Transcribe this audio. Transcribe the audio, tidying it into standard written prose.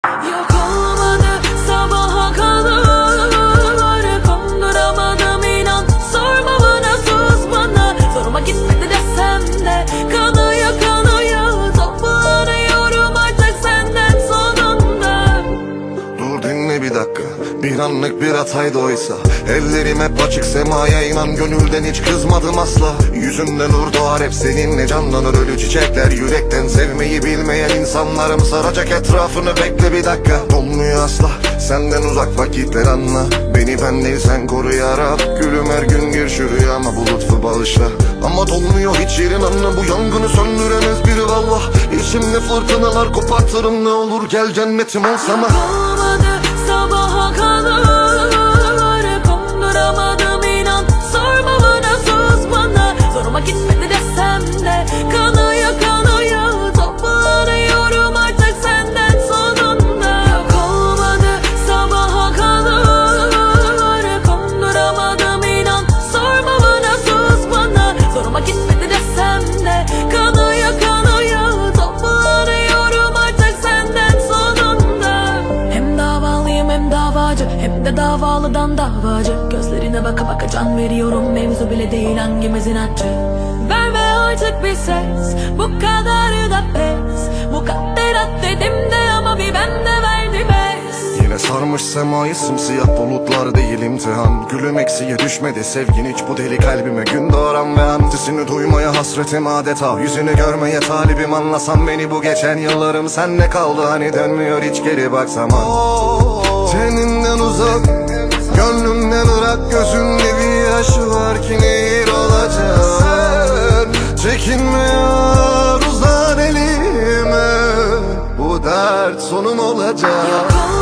Yok olmadı sabaha kadar, konduramadım inan. Sorma bana, sus bana, zoruma gitmedi desem de kanaya kanaya toplanıyorum artık senden sonunda. Dur dinle bir dakika, bir anlık bir hataydı oysa. Ellerim hep açık semaya, inan gönülden hiç kızmadım asla. Yüzünden nur doğar, hep seninle canlanır ölü çiçekler. Yürekten sevmeyi bilmeyen insanlarım saracak etrafını, bekle bir dakika. Olmuyor asla senden uzak vakitler, anla. Beni ben değil sen koru yarab. Gülüm her gün gir şu rüyama, bu lütfu bağışla. Ama dolmuyor hiç yerin, anla. Bu yangını söndüremez biri vallah. İçimde fırtınalar kopartırım, ne olur gel cennetim olsam. Olmadı sabaha kadar, konduramadım inan. Sorma bana, sus bana, zoruma gitmedi desem de kanaya kanaya toplanıyorum artık senden sonunda. Yok olmadı sabaha kadar, konduramadım inan. Sorma bana, sus bana, zoruma gitmedi desem de kanaya kanaya toplanıyorum artık senden sonunda. Hem davalıyım hem davacı, hem de davalıdan davacı. Gözlerine baka baka can veriyorum, mevzu bile değil hangimiz inatçı. Verme artık bir ses, bu kadar da pes. Mukadderat dedim de ama bir bende verdi bes. Yine sarmış semayı sımsiyah bulutlar değil imtihan. Gülüm eksiye düşmedi sevgin hiç bu deli kalbime. Gün doğaran ve antisini duymaya hasretim adeta. Yüzünü görmeye talibim, anlasan beni bu geçen yıllarım. Senle kaldı hani, dönmüyor hiç geri baksam. Teninden uzak, gönlümden ırak, gözümde bir yaş var ki nehir olacak. Çekinmiyor uzan elime, bu dert sonum olacak. Yok